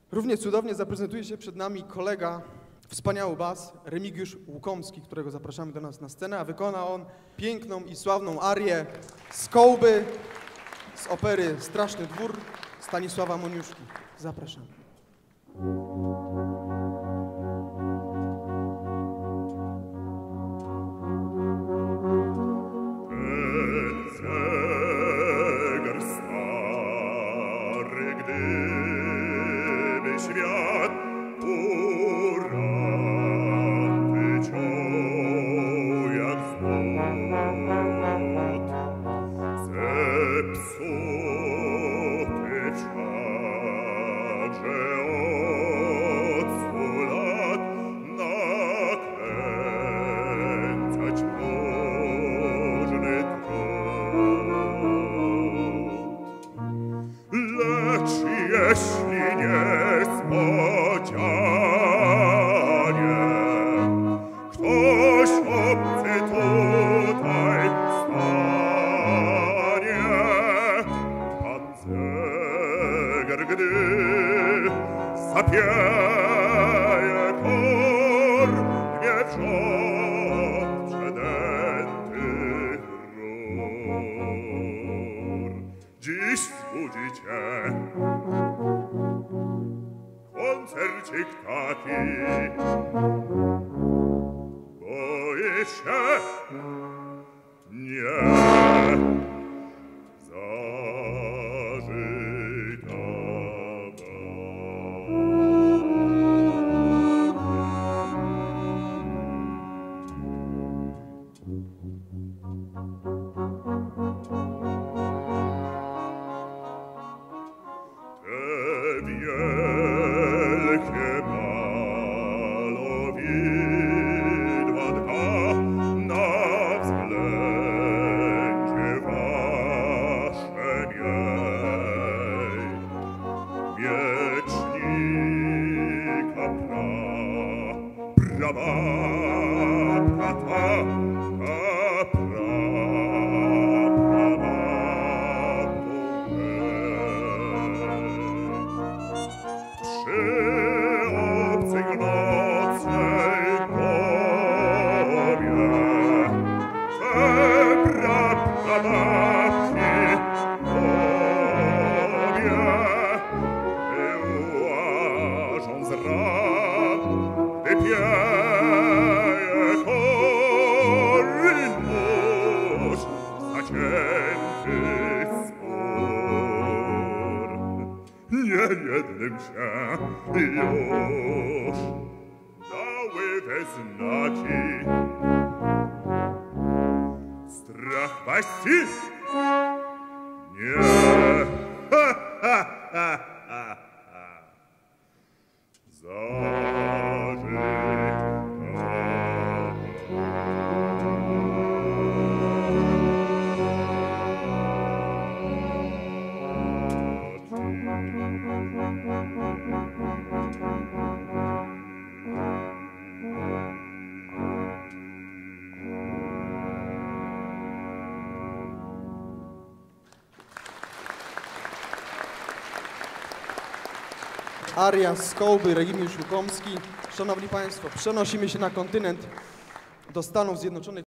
Równie cudownie zaprezentuje się przed nami kolega, wspaniały bas, Remigiusz Łukomski, którego zapraszamy do nas na scenę, a wykona on piękną i sławną arię z Kołby, z opery Straszny Dwór Stanisława Moniuszki. Zapraszamy. Świat uraty ciął jak złot, zepsuty wszakże od 100 lat nakręcać możny trud. Lecz jeśli niespodzianie ktoś obcy tutaj stanie, pan zegar, gdy zapieje kor, nie wrząt przedętych rur. Dziś zbudzicie koncercik taki, boi się nie zażyta wielkie malowidła dwa na względzie wasze miej. Wiecznika prawa przy obcej nocnej głowie prababki powie, wyłażą z ran, gdy pieje chory nóż zacięty spór. Nie jednym się już dały te znaki. Strach waści? Nie. Ha, ha, ha, ha, ha. Aria z Kołby, Remigiusz Łukomski. Szanowni Państwo, przenosimy się na kontynent, do Stanów Zjednoczonych.